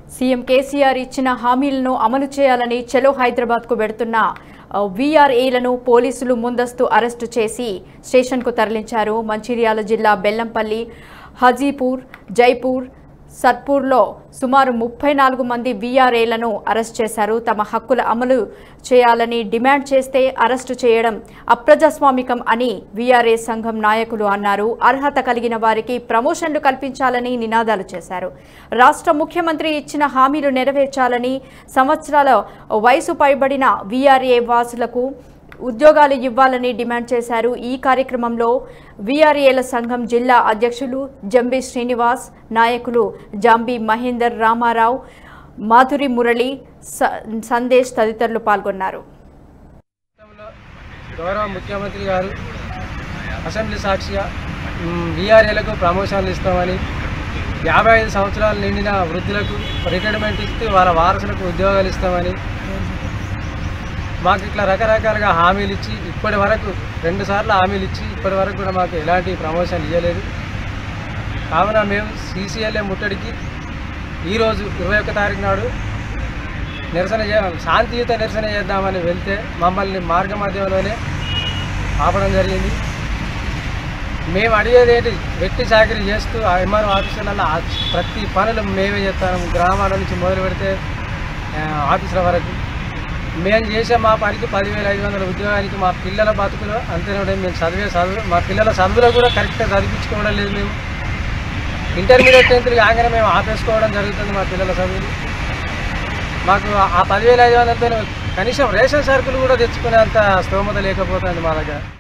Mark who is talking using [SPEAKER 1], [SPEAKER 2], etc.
[SPEAKER 1] CM KCR ఇచ్చిన హామీలను అమలు చేయాలని చలో హైదరాబాద్కు వెడుతున్న వీఆర్ఏలను పోలీసులు ముందస్తు అరెస్టు చేసి స్టేషన్కు తరలించారు. మంచిర్యాల జిల్లా బెల్లంపల్లి, హాజీపూర్, జైపూర్, సత్పూర్లో సుమారు 34 మంది వీఆర్ఏలను అరెస్ట్ చేశారు. తమ హక్కుల అమలు చేయాలని డిమాండ్ చేస్తే అరెస్టు చేయడం అప్రజాస్వామికం అని వీఆర్ఏ సంఘం నాయకులు అన్నారు. అర్హత కలిగిన వారికి ప్రమోషన్లు కల్పించాలని నినాదాలు చేశారు. రాష్ట్ర ముఖ్యమంత్రి ఇచ్చిన హామీలు నెరవేర్చాలని, సంవత్సరాల వయసు పైబడిన వీఆర్ఏ వాసులకు ఉద్యోగాలు ఇవ్వాలని డిమాండ్ చేశారు. ఈ కార్యక్రమంలో వీఆర్ఏల సంఘం జిల్లా అధ్యక్షులు జంబి శ్రీనివాస్, నాయకులు జాంబి మహేందర్, రామారావు, మాధురి మురళి, సందేశ్ తదితరులు పాల్గొన్నారు.
[SPEAKER 2] గౌరవ ముఖ్యమంత్రి గారు అసెంబ్లీ సాక్షిగా వీఆర్ఏలకు ప్రమోషన్లు ఇస్తామని, 55 సంవత్సరాలు నిండిన వృద్ధులకు రిటైర్మెంట్ ఇస్తే వాళ్ళ వారసులకు ఉద్యోగాలు ఇస్తామని మాకు ఇట్లా రకరకాలుగా హామీలు ఇచ్చి ఇప్పటి వరకు 2 సార్లు హామీలు ఇచ్చి ఇప్పటి వరకు కూడా మాకు ఎలాంటి ప్రమోషన్ ఇవ్వలేదు. కావున మేము సీసీఎల్ఏ ముట్టడికి ఈరోజు 21 తారీఖు నాడు శాంతియుత నిరసన చేద్దామని వెళ్తే మమ్మల్ని మార్గ మధ్యంలోనే ఆపడం జరిగింది. మేము అడిగేది ఏంటి, వెట్టి చాకరీ చేస్తూ ఆ ఎంఆర్ఓ ఆఫీసులలో ప్రతి పనులు మేమే చేస్తాము. గ్రామాల నుంచి మొదలు పెడితే ఆఫీసుల వరకు మేము చేసే మా పనికి 10,500 ఉద్యోగానికి మా పిల్లల బతుకులు అంతేనే మేము చదువు మా పిల్లల చదువులో కూడా కరెక్ట్గా చదివించుకోవడం లేదు. మేము ఇంటర్మీడియట్ 10th కాగానే మేము ఆపేసుకోవడం జరుగుతుంది మా పిల్లల చదువులు. మాకు ఆ 10,500తో కనీసం రేషన్ సరుకులు కూడా తెచ్చుకునేంత స్తోమత లేకపోతుంది మా దగ్గర.